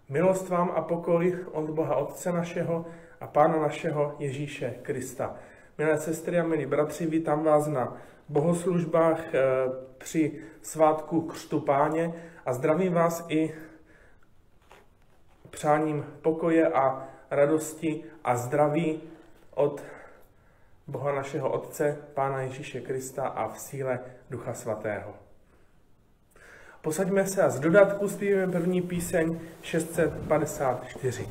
Milost vám a pokoj od Boha Otce našeho a Pána našeho Ježíše Krista. Milé sestry a milí bratři, vítám vás na bohoslužbách při svátku Křtu Páně a zdravím vás i přáním pokoje a radosti a zdraví od Boha našeho Otce, Pána Ježíše Krista a v síle Ducha Svatého. Posaďme se a z dodatku zpívíme první píseň 654.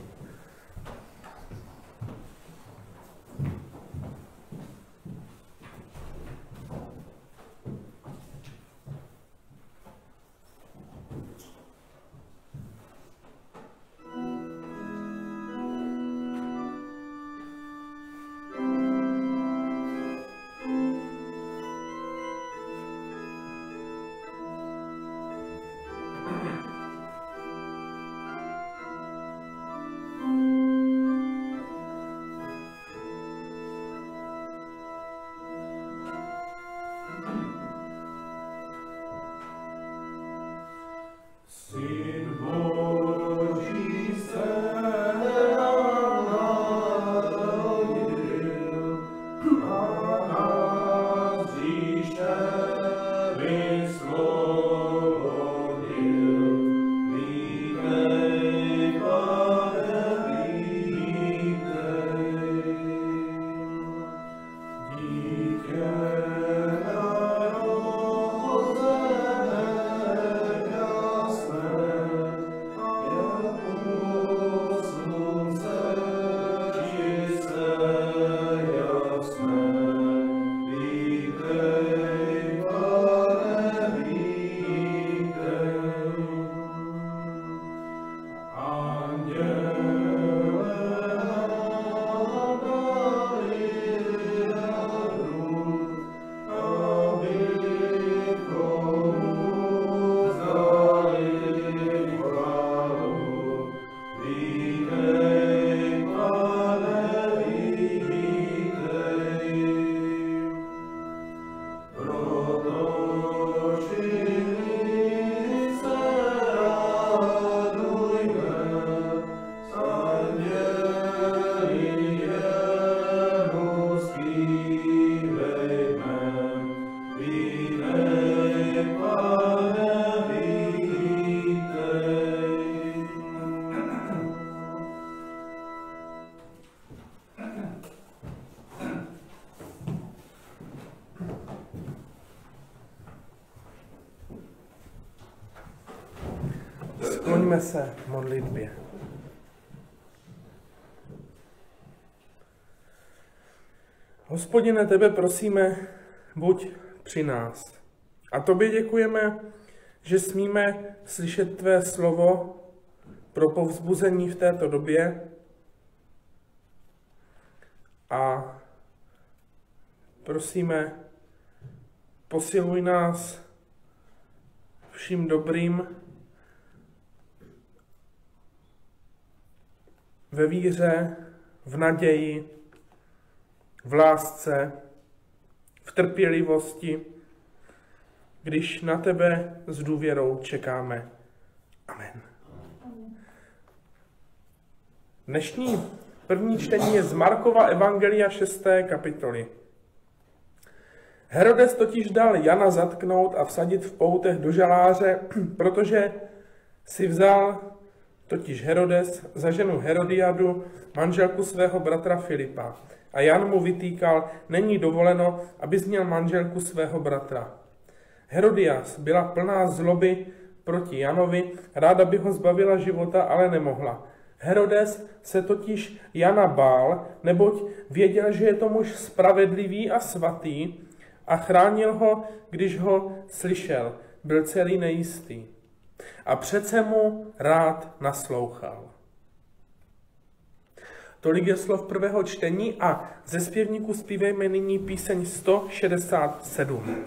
Skloňme se v modlitbě. Hospodine, tebe prosíme, buď při nás. A tobě děkujeme, že smíme slyšet tvé slovo pro povzbuzení v této době a prosíme, posiluj nás vším dobrým, ve víře, v naději, v lásce, v trpělivosti, když na tebe s důvěrou čekáme. Amen. Dnešní první čtení je z Markova evangelia 6. kapitoly. Herodes totiž dal Jana zatknout a vsadit v poutech do žaláře, protože si vzal totiž Herodes za ženu Herodiadu, manželku svého bratra Filipa. A Jan mu vytýkal, není dovoleno, abys měl manželku svého bratra. Herodias byla plná zloby proti Janovi, ráda by ho zbavila života, ale nemohla. Herodes se totiž Jana bál, neboť věděl, že je to muž spravedlivý a svatý a chránil ho, když ho slyšel. Byl celý nejistý. A přece mu rád naslouchal. Tolik je slov prvého čtení a ze zpěvníku zpívejme nyní píseň 167.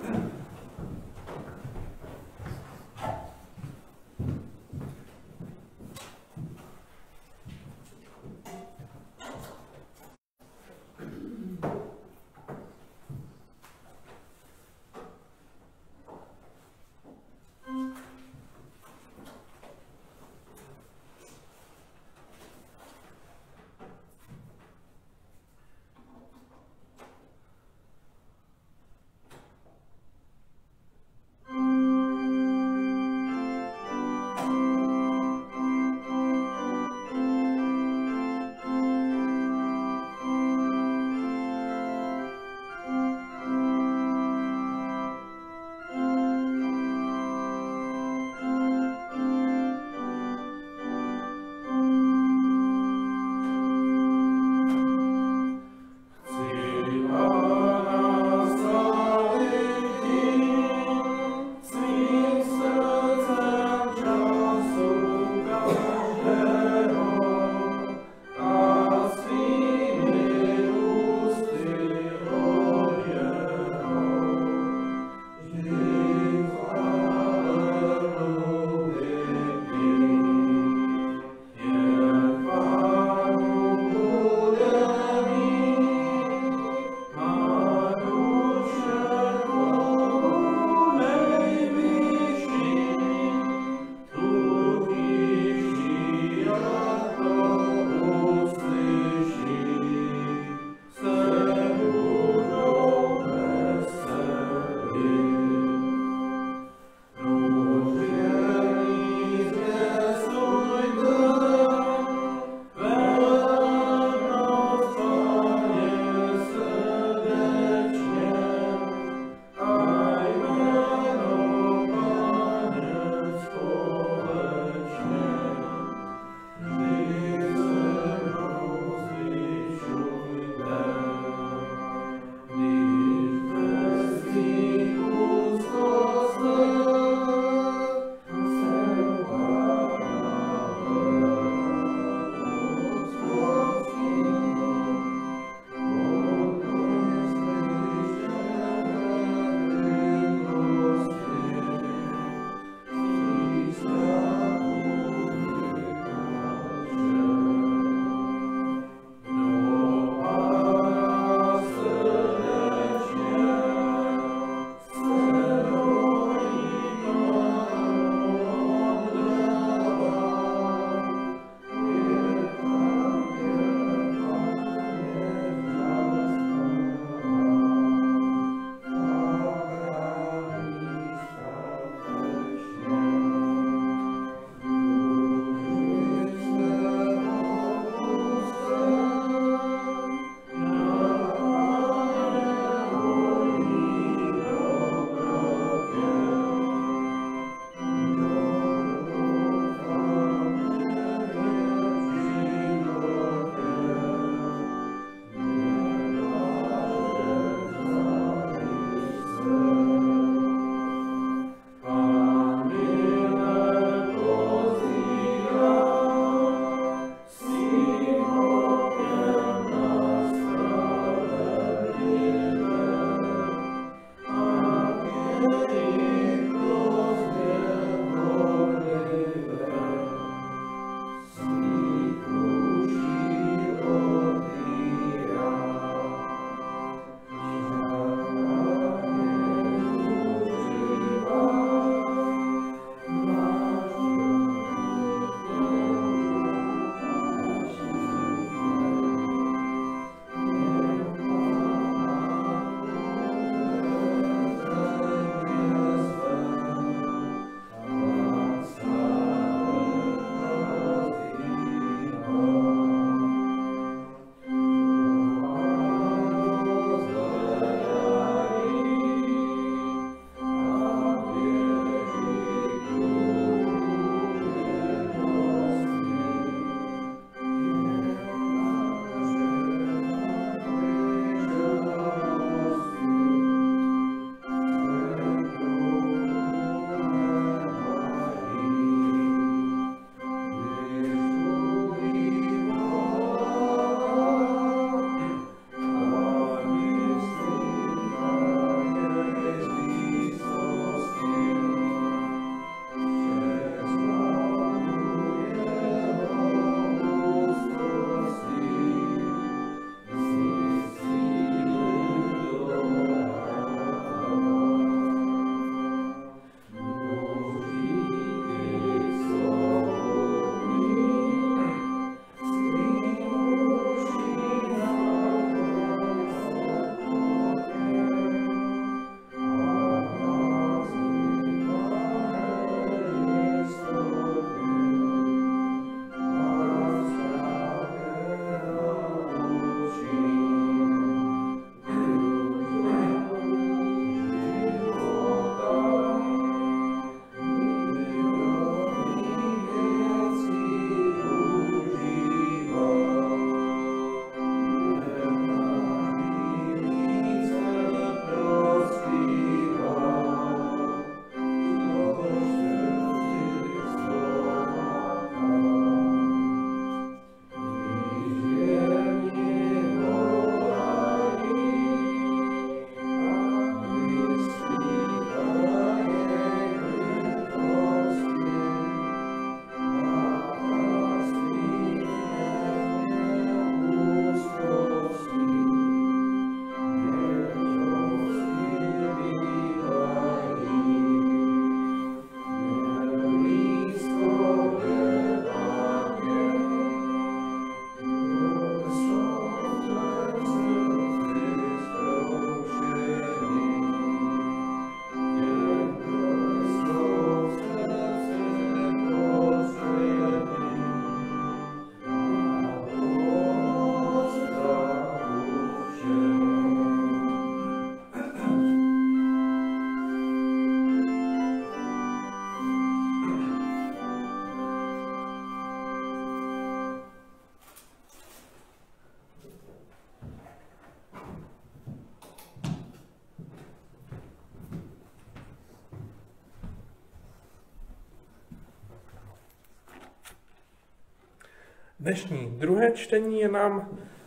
Dnešní druhé čtení je nám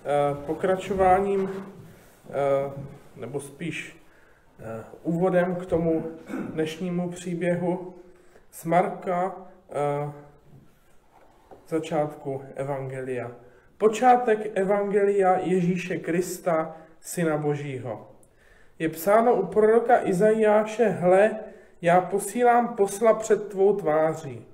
pokračováním, nebo spíš úvodem k tomu dnešnímu příběhu z Marka, začátku Evangelia. Počátek Evangelia Ježíše Krista, Syna Božího. Je psáno u proroka Izajáše: Hle, já posílám posla před tvou tváří,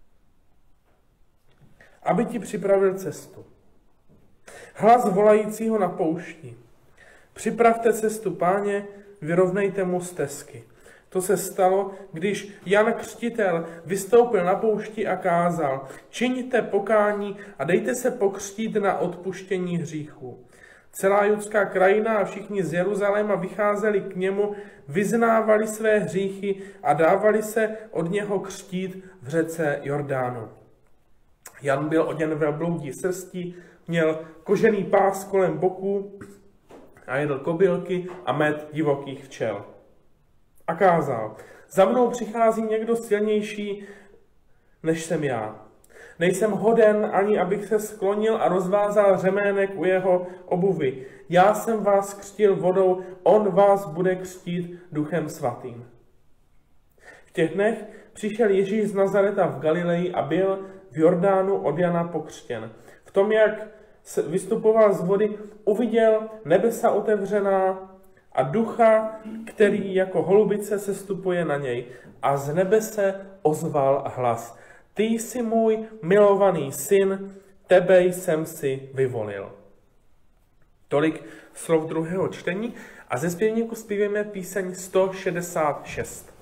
aby ti připravil cestu. Hlas volajícího na poušti: připravte cestu Páně, vyrovnejte mu stezky. To se stalo, když Jan Křtitel vystoupil na poušti a kázal: čiňte pokání a dejte se pokřtít na odpuštění hříchů. Celá judská krajina a všichni z Jeruzaléma vycházeli k němu, vyznávali své hříchy a dávali se od něho křtít v řece Jordánu. Jan byl oděn ve velbloudí srstí, měl kožený pás kolem boků a jedl kobylky a med divokých včel. A kázal: za mnou přichází někdo silnější, než jsem já. Nejsem hoden ani, abych se sklonil a rozvázal řemének u jeho obuvy. Já jsem vás křtil vodou, on vás bude křtít Duchem Svatým. těch dnech přišel Ježíš z Nazareta v Galileji a byl v Jordánu od Jana pokřtěn. V tom, jak vystupoval z vody, uviděl nebesa otevřená a ducha, který jako holubice sestupuje na něj. A z nebe se ozval hlas: Ty jsi můj milovaný syn, tebe jsem si vyvolil. Tolik slov druhého čtení a ze zpěvníku zpíváme píseň 166.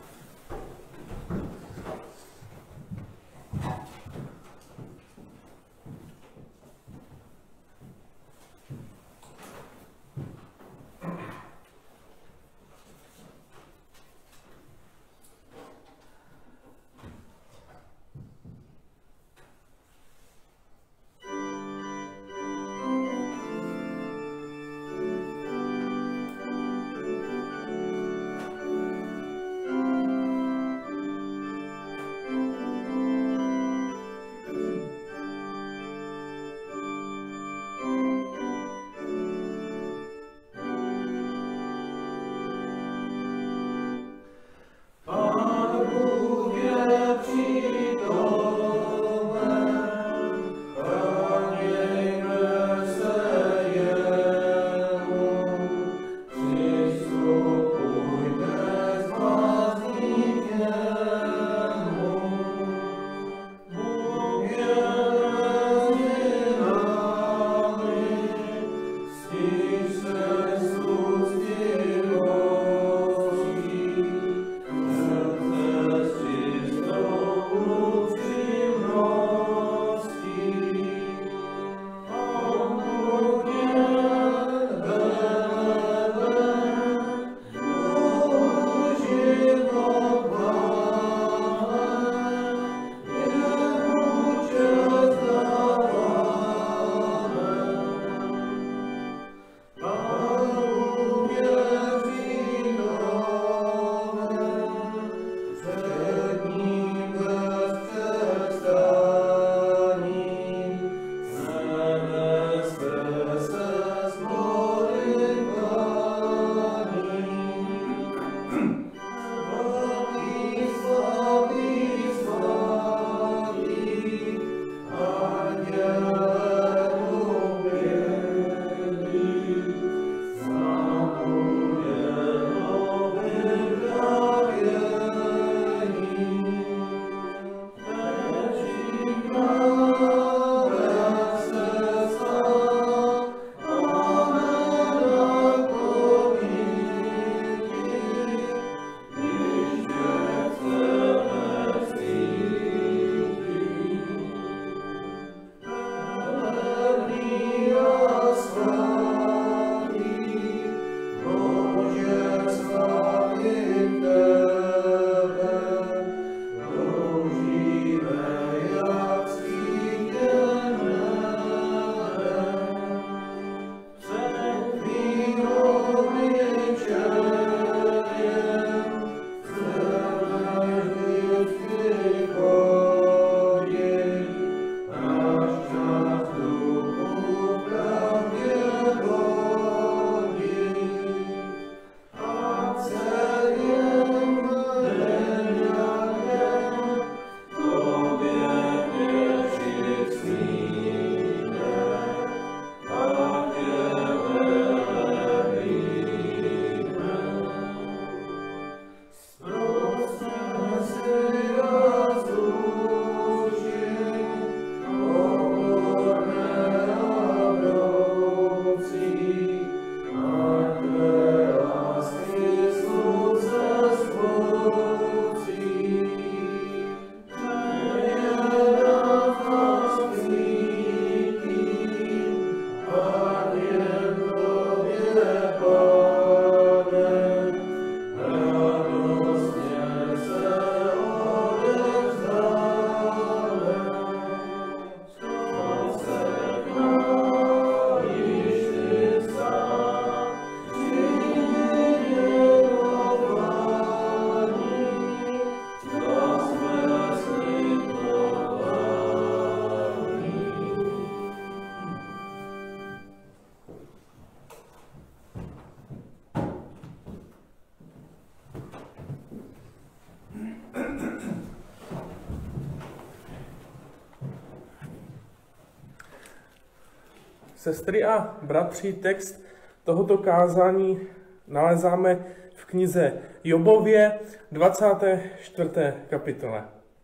Sestry a bratři, text tohoto kázání nalezáme v knize Jobově 24. kapitole.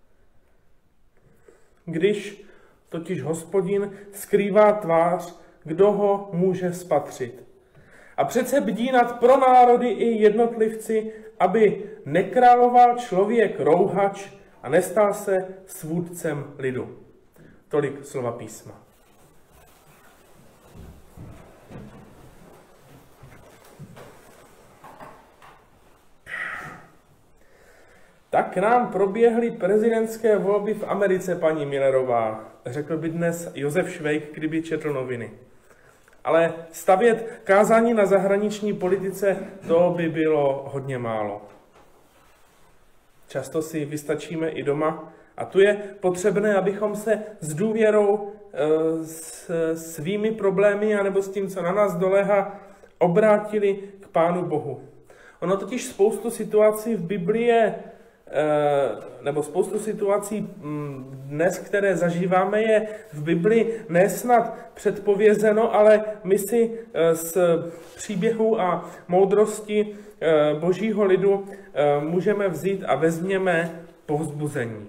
Když totiž Hospodin skrývá tvář, kdo ho může spatřit. A přece bdí nad pronárody i jednotlivci, aby nekráloval člověk rouhač a nestal se svůdcem lidu. Tolik slova písma. Tak nám proběhly prezidentské volby v Americe, paní Millerová, řekl by dnes Josef Švejk, kdyby četl noviny. Ale stavět kázání na zahraniční politice, to by bylo hodně málo. Často si vystačíme i doma a tu je potřebné, abychom se s důvěrou, s svými problémy anebo s tím, co na nás doléhá, obrátili k Pánu Bohu. Ono totiž spoustu situací v Biblii je, nebo spoustu situací dnes, které zažíváme, je v Biblii nesnad předpovězeno, ale my si z příběhů a moudrosti Božího lidu můžeme vzít a vezměme povzbuzení.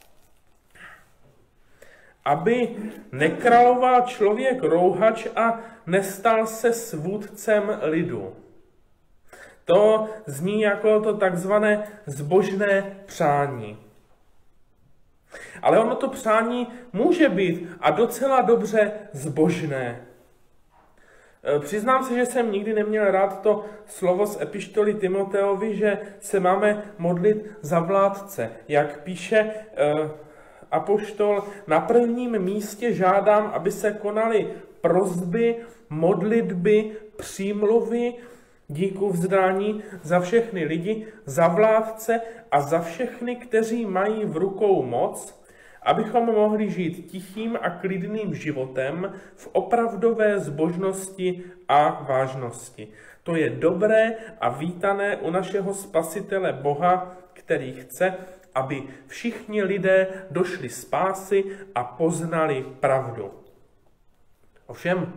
Aby nekráloval člověk rouhač a nestal se svůdcem lidu. To zní jako to takzvané zbožné přání. Ale ono to přání může být a docela dobře zbožné. Přiznám se, že jsem nikdy neměl rád to slovo z epištoly Timoteovi, že se máme modlit za vládce. Jak píše apoštol, na prvním místě žádám, aby se konaly prosby, modlitby, přímluvy, díku vzdání za všechny lidi, za vládce a za všechny, kteří mají v rukou moc, abychom mohli žít tichým a klidným životem v opravdové zbožnosti a vážnosti. To je dobré a vítané u našeho Spasitele Boha, který chce, aby všichni lidé došli spásy a poznali pravdu. Ovšem,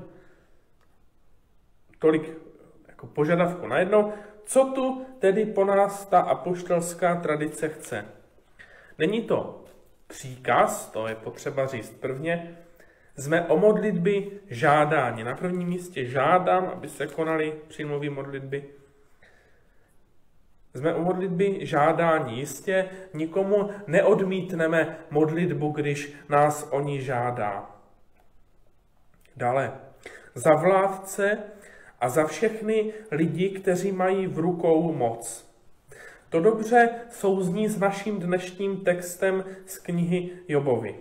tolik jako požadavku najednou, co tu tedy po nás ta apoštolská tradice chce. Není to příkaz, to je potřeba říct prvně, jsme o modlitby žádáni. Na prvním místě žádám, aby se konaly přímluví modlitby. Jsme o modlitby žádáni. Jistě nikomu neodmítneme modlitbu, když nás o ní žádá. Dále, za vládce a za všechny lidi, kteří mají v rukou moc. To dobře souzní s naším dnešním textem z knihy Jobovy.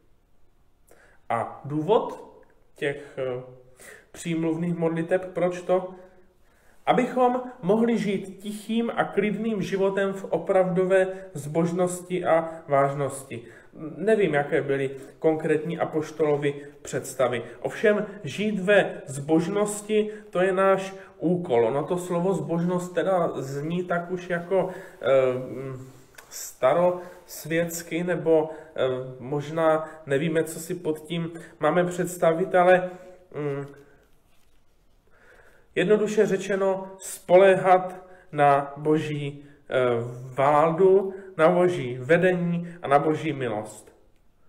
A důvod těch přímluvných modliteb, proč to? Abychom mohli žít tichým a klidným životem v opravdové zbožnosti a vážnosti. Nevím, jaké byly konkrétní apoštolovy představy. Ovšem, žít ve zbožnosti, to je náš úkol. No to slovo zbožnost teda zní tak už jako starosvětsky, nebo možná nevíme, co si pod tím máme představit, ale jednoduše řečeno spoléhat na Boží vládu, na Boží vedení a na Boží milost.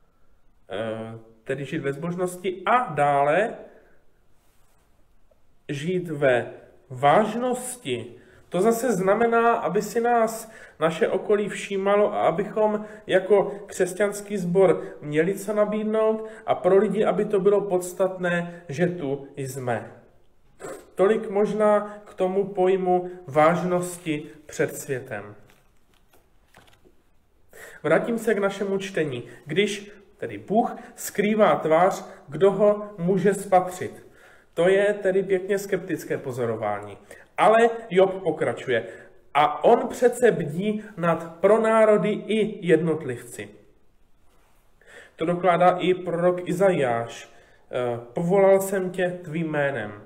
Tedy žít ve zbožnosti a dále žít ve vážnosti. To zase znamená, aby si nás naše okolí všímalo a abychom jako křesťanský sbor měli co nabídnout a pro lidi, aby to bylo podstatné, že tu jsme. Tolik možná k tomu pojmu vážnosti před světem. Vrátím se k našemu čtení. Když tedy Bůh skrývá tvář, kdo ho může spatřit? To je tedy pěkně skeptické pozorování. Ale Job pokračuje. A on přece bdí nad pronárody i jednotlivci. To dokládá i prorok Izajáš. Povolal jsem tě tvým jménem.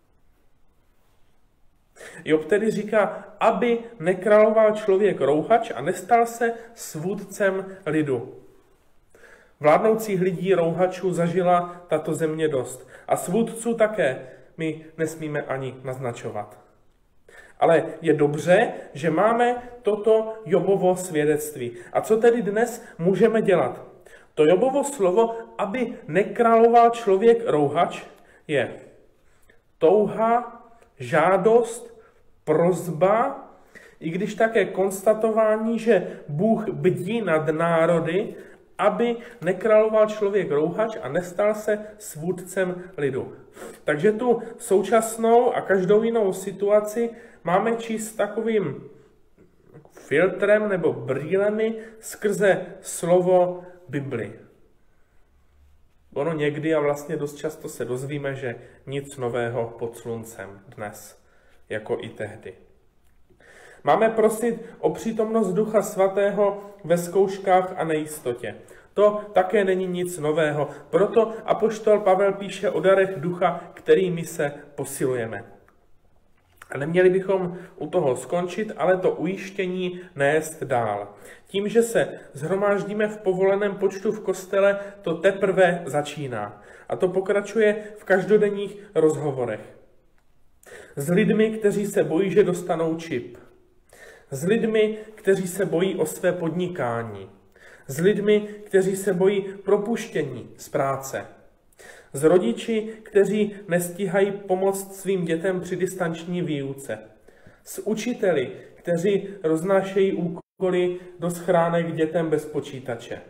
Job tedy říká, aby nekráloval člověk rouhač a nestal se svůdcem lidu. Vládnoucích lidí rouhačů zažila tato země dost. A svůdců také my nesmíme ani naznačovat. Ale je dobře, že máme toto Jobovo svědectví. A co tedy dnes můžeme dělat? To Jobovo slovo, aby nekráloval člověk rouhač, je touha, žádost, prosba, i když také konstatování, že Bůh bdí nad národy, aby nekráloval člověk rouhač a nestal se svůdcem lidu. Takže tu současnou a každou jinou situaci máme číst takovým filtrem nebo brýlemi skrze slovo Bibli. Ono někdy a vlastně dost často se dozvíme, že nic nového pod sluncem dnes, jako i tehdy. Máme prosit o přítomnost Ducha Svatého ve zkouškách a nejistotě. To také není nic nového, proto apoštol Pavel píše o darech ducha, kterými se posilujeme. A neměli bychom u toho skončit, ale to ujištění nést dál. Tím, že se shromáždíme v povoleném počtu v kostele, to teprve začíná. A to pokračuje v každodenních rozhovorech. S lidmi, kteří se bojí, že dostanou čip. S lidmi, kteří se bojí o své podnikání. S lidmi, kteří se bojí propuštění z práce. S rodiči, kteří nestíhají pomoct svým dětem při distanční výuce. S učiteli, kteří roznášejí úkoly do schránek dětem bez počítače.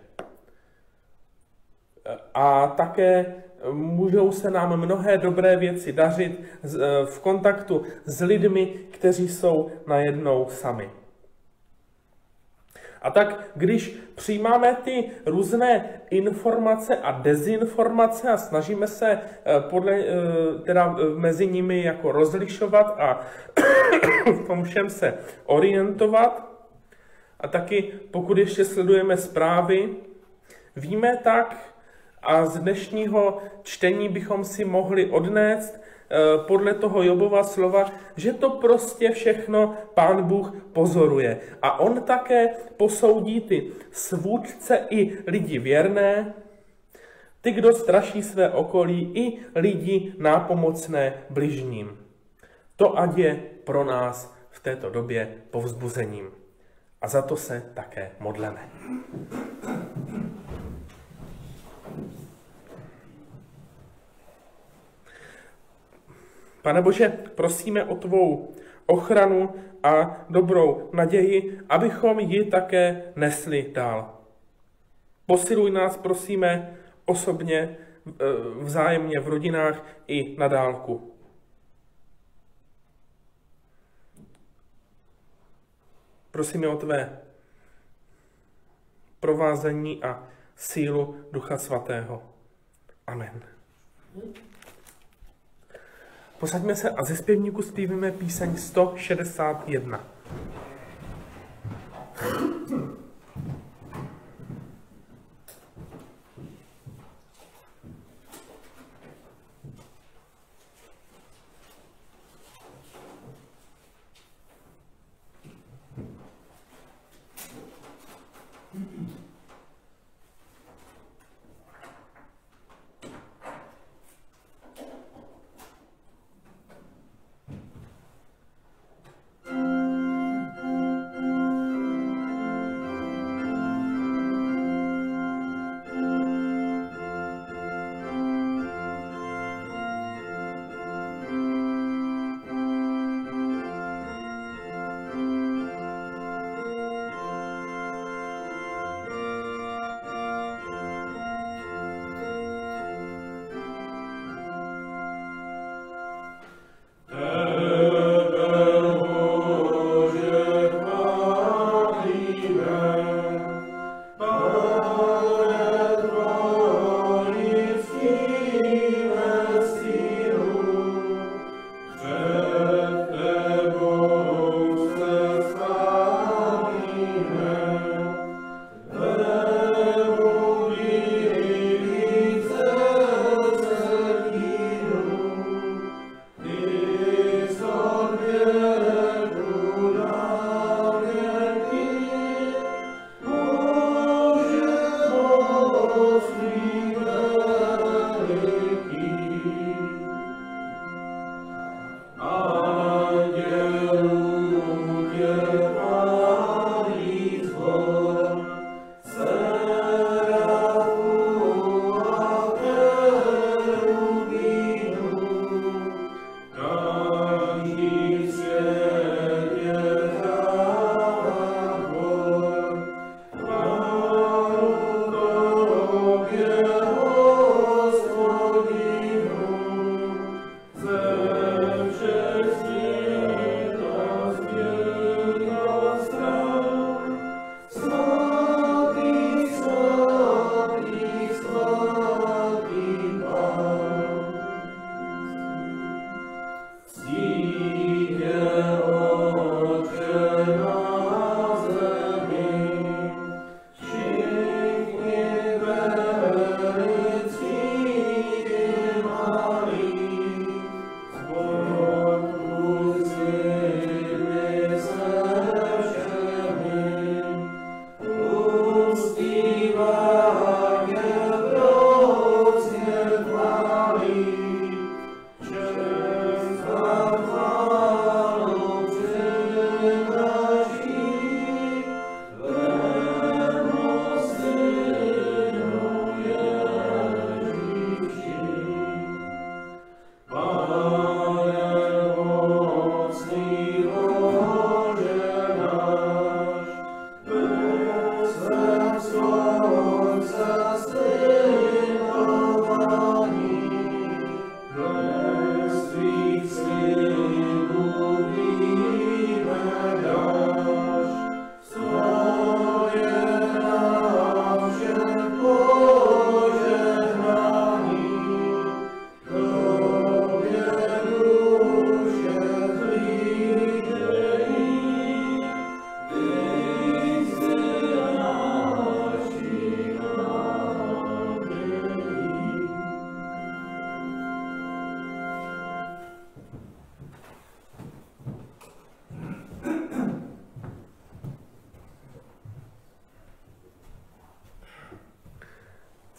A také můžou se nám mnohé dobré věci dařit v kontaktu s lidmi, kteří jsou najednou sami. A tak, když přijímáme ty různé informace a dezinformace a snažíme se mezi nimi jako rozlišovat a v tom všem se orientovat, a taky pokud ještě sledujeme zprávy, víme tak, a z dnešního čtení bychom si mohli odnést podle toho Jobova slova, že to prostě všechno Pán Bůh pozoruje. A on také posoudí ty svůdce i lidi věrné, ty, kdo straší své okolí, i lidi nápomocné bližním. To ať je pro nás v této době povzbuzením. A za to se také modleme. Pane Bože, prosíme o tvou ochranu a dobrou naději, abychom ji také nesli dál. Posiluj nás, prosíme, osobně, vzájemně v rodinách i na dálku. Prosíme o tvé provázení a sílu Ducha Svatého. Amen. Posaďme se a ze zpěvníku zpívíme píseň 161.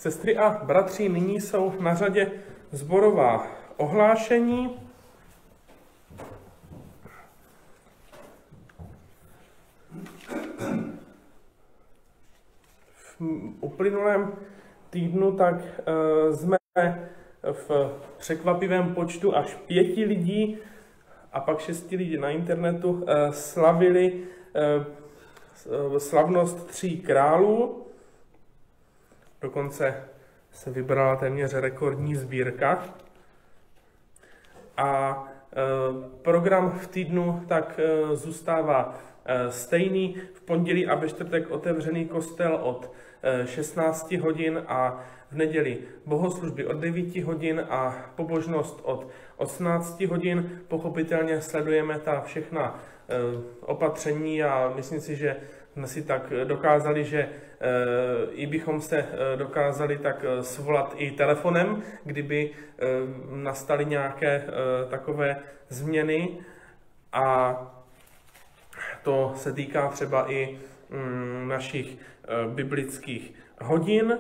Sestry a bratři, nyní jsou na řadě sborová ohlášení. V uplynulém týdnu tak jsme v překvapivém počtu až 5 lidí a pak 6 lidí na internetu slavili slavnost 3 králů. Dokonce se vybrala téměř rekordní sbírka. A program v týdnu tak zůstává stejný. V pondělí a ve čtvrtek otevřený kostel od 16 hodin a v neděli bohoslužby od 9 hodin a pobožnost od 18 hodin. Pochopitelně sledujeme ta všechna opatření a myslím si, že jsme si tak dokázali, že i bychom se dokázali tak svolat i telefonem, kdyby nastaly nějaké takové změny. A to se týká třeba i našich biblických hodin.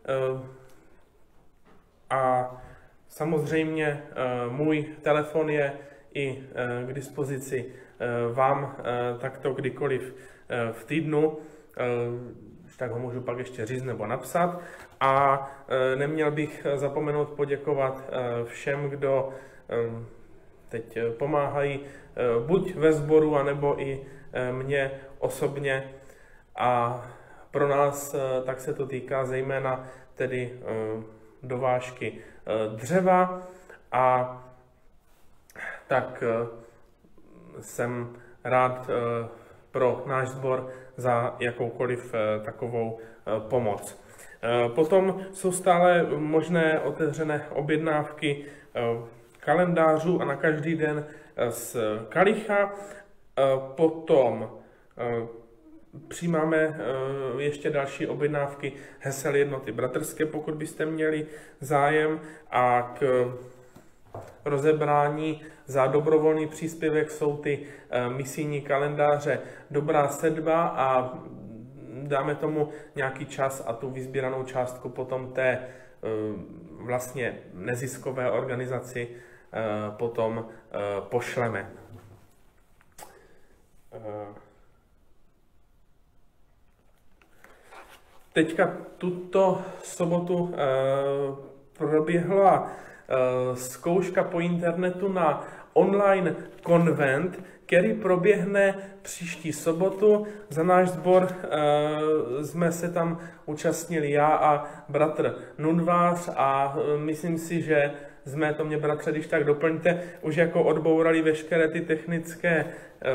A samozřejmě můj telefon je i k dispozici vám takto kdykoliv v týdnu, tak ho můžu pak ještě říct nebo napsat. A neměl bych zapomenout poděkovat všem, kdo teď pomáhají buď ve sboru, anebo i mně osobně. A pro nás tak se to týká zejména tedy dovážky dřeva a tak jsem rád pro náš sbor za jakoukoliv takovou pomoc. Potom jsou stále možné otevřené objednávky kalendářů a na každý den z kalicha. Potom přijímáme ještě další objednávky hesel jednoty bratrské, pokud byste měli zájem, a k rozebrání za dobrovolný příspěvek jsou ty misijní kalendáře Dobrá sedba a dáme tomu nějaký čas a tu vysbíranou částku potom té vlastně neziskové organizaci potom pošleme. Teďka tuto sobotu proběhla zkouška po internetu na online konvent, který proběhne příští sobotu. Za náš sbor jsme se tam účastnili já a bratr Nunvář a myslím si, že jsme, to mě bratře, když tak doplňte, už jako odbourali veškeré ty technické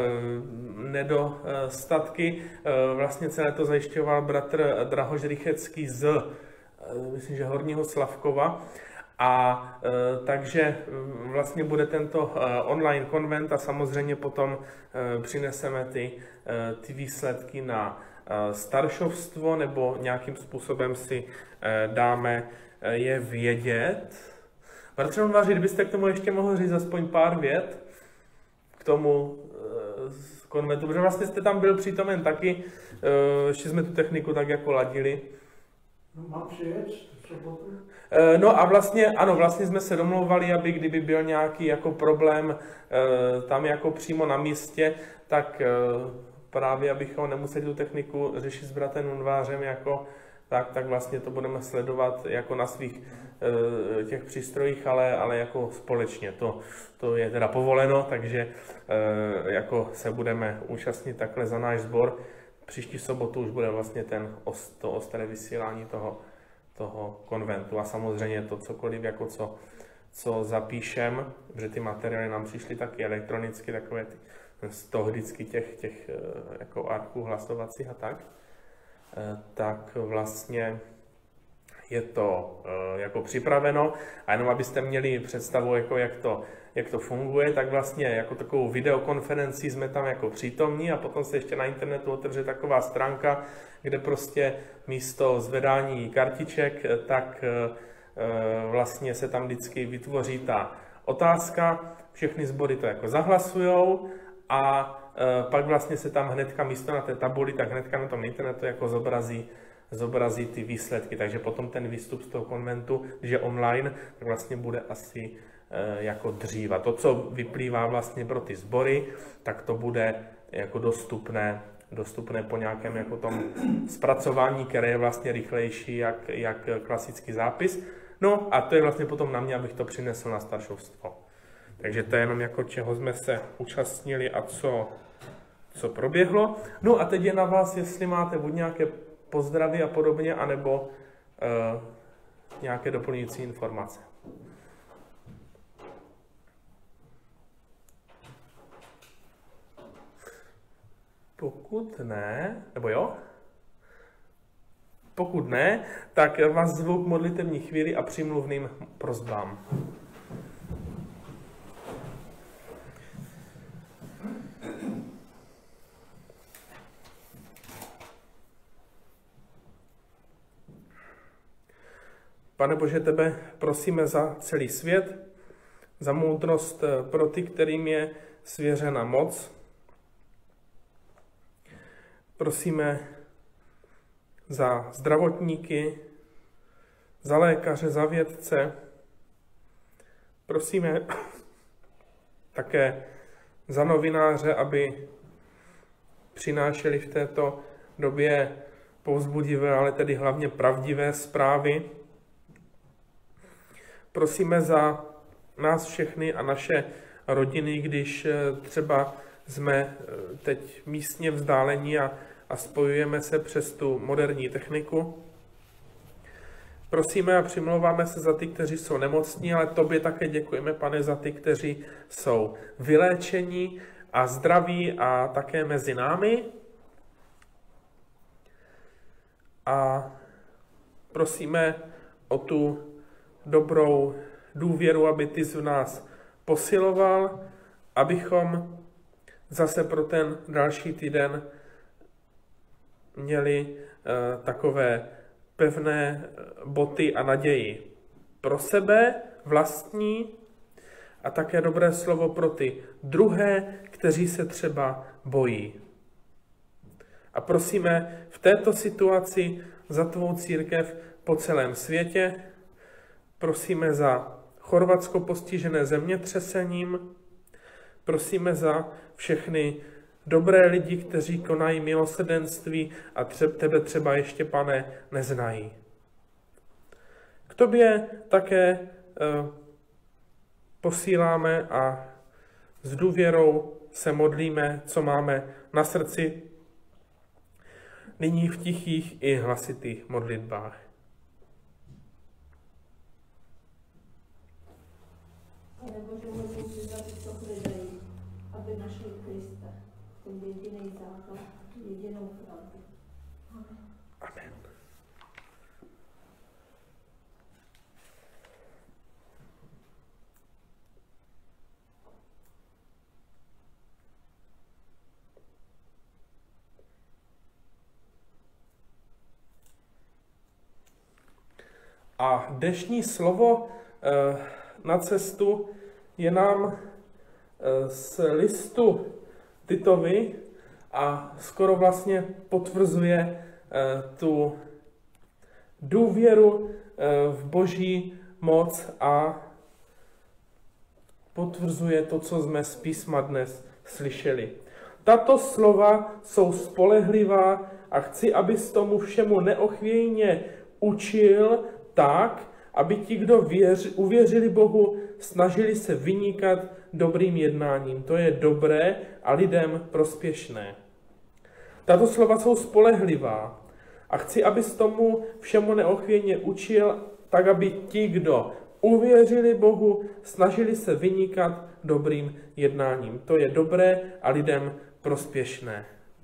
nedostatky. Vlastně celé to zajišťoval bratr Drahoš Rychecký z, myslím, že Horního Slavkova. A takže vlastně bude tento online konvent a samozřejmě potom přineseme ty výsledky na staršovstvo nebo nějakým způsobem si dáme je vědět. Bratře Nunváři, kdybyste k tomu ještě mohl říct aspoň pár vět k tomu konventu, protože vlastně jste tam byl přítomen taky, ještě jsme tu techniku tak jako ladili. No, mám přijet v sobotu? No a vlastně, ano, vlastně jsme se domlouvali, aby kdyby byl nějaký jako problém tam jako přímo na místě, tak právě abychom nemuseli tu techniku řešit s bratrem Nunvářem jako tak vlastně to budeme sledovat jako na svých těch přístrojích, ale jako společně. To je teda povoleno, takže jako se budeme účastnit takhle za náš sbor. Příští sobotu už bude vlastně to ostré vysílání toho konventu a samozřejmě to cokoliv, jako co zapíšem, protože ty materiály nám přišly taky elektronicky, takové z toho vždycky těch jako arků hlasovacích a tak vlastně je to jako připraveno. A jenom abyste měli představu, jako jak to funguje, tak vlastně jako takovou videokonferenci jsme tam jako přítomní a potom se ještě na internetu otevře taková stránka, kde prostě místo zvedání kartiček, tak vlastně se tam vždycky vytvoří ta otázka, všechny sbory to jako zahlasujou a pak vlastně se tam hnedka místo na té tabuli, tak hnedka na tom internetu jako zobrazí zobrazí ty výsledky. Takže potom ten výstup z toho konventu, když je online, tak vlastně bude asi jako dřív. A to, co vyplývá vlastně pro ty sbory, tak to bude jako dostupné po nějakém jako tom zpracování, které je vlastně rychlejší jak klasický zápis. No a to je vlastně potom na mě, abych to přinesl na staršovstvo. Takže to je jenom jako čeho jsme se účastnili a co proběhlo. No a teď je na vás, jestli máte buď nějaké pozdravy a podobně, anebo nějaké doplňující informace. Pokud ne, nebo jo? Pokud ne, tak vás zvu k modlitevní chvíli a přímluvným prosbám. Pane Bože, tebe prosíme za celý svět, za moudrost pro ty, kterým je svěřena moc. Prosíme za zdravotníky, za lékaře, za vědce. Prosíme také za novináře, aby přinášeli v této době povzbudivé, ale tedy hlavně pravdivé zprávy. Prosíme za nás všechny a naše rodiny, když třeba jsme teď místně vzdálení a spojujeme se přes tu moderní techniku. Prosíme a přimlouváme se za ty, kteří jsou nemocní, ale tobě také děkujeme, Pane, za ty, kteří jsou vyléčení a zdraví a také mezi námi. A prosíme o tu dobrou důvěru, aby ty z nás posiloval, abychom zase pro ten další týden měli takové pevné boty a naději pro sebe vlastní a také dobré slovo pro ty druhé, kteří se třeba bojí. A prosíme v této situaci za tvou církev po celém světě, prosíme za Chorvatsko postižené zemětřesením, prosíme za všechny dobré lidi, kteří konají milosrdenství a tebe třeba ještě, Pane, neznají. K tobě také posíláme a s důvěrou se modlíme, co máme na srdci, nyní v tichých i hlasitých modlitbách. Pane Bože, modlím se za ty, co hledají, aby našli Krista, ten jediný základ, jedinou pravdu. Amen. Amen. A dnešní slovo na cestu je nám z listu Titovi a skoro vlastně potvrzuje tu důvěru v Boží moc a potvrzuje to, co jsme z písma dnes slyšeli. Tato slova jsou spolehlivá a chci, abys tomu všemu neochvějně učil tak, aby ti, kdo uvěřili Bohu, snažili se vynikat dobrým jednáním. To je dobré a lidem prospěšné. Tato slova jsou spolehlivá a chci, abys tomu všemu neochvějně učil, tak, aby ti, kdo uvěřili Bohu, snažili se vynikat dobrým jednáním. To je dobré a lidem prospěšné.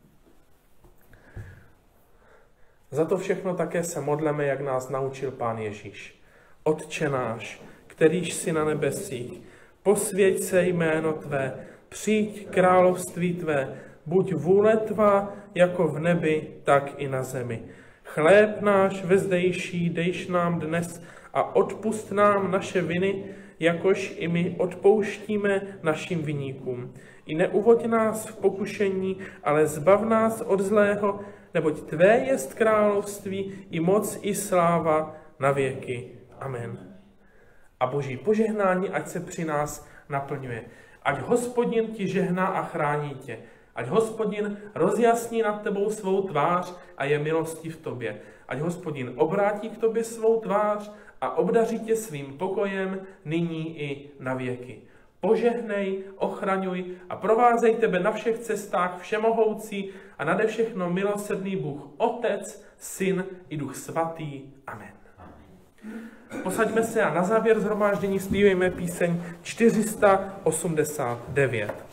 Za to všechno také se modleme, jak nás naučil Pán Ježíš. Otče náš, kterýž jsi na nebesích, posvěť se jméno tvé, přijď království tvé, buď vůle tvá jako v nebi, tak i na zemi. Chléb náš vezdejší dejš nám dnes a odpusť nám naše viny, jakož i my odpouštíme našim viníkům. I neuvoď nás v pokušení, ale zbav nás od zlého, neboť tvé jest království i moc i sláva na věky. Amen. A Boží požehnání ať se při nás naplňuje. Ať Hospodin ti žehná a chrání tě. Ať Hospodin rozjasní nad tebou svou tvář a je milostiv v tobě. Ať Hospodin obrátí k tobě svou tvář a obdaří tě svým pokojem nyní i na věky. Požehnej, ochraňuj a provázej tebe na všech cestách všemohoucí a nade všechno milosrdný Bůh, Otec, Syn i Duch Svatý. Amen. Posaďme se a na závěr shromáždění zpívejme píseň 489.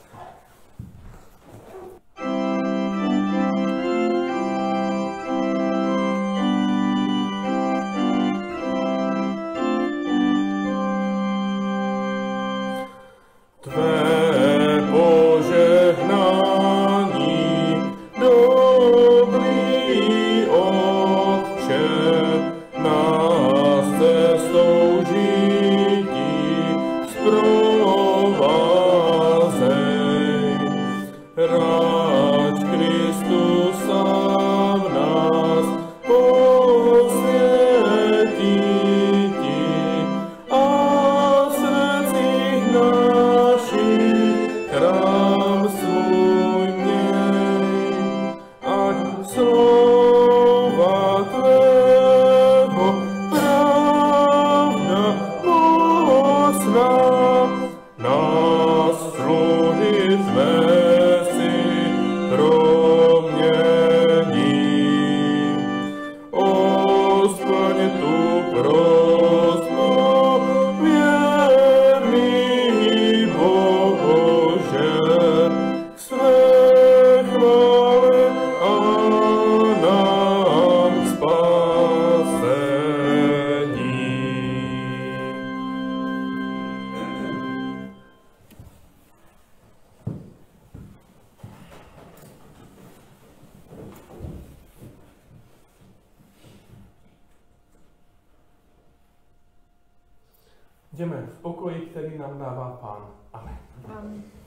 Jdeme v pokoji, který nám dává Pán. Amen. Amen.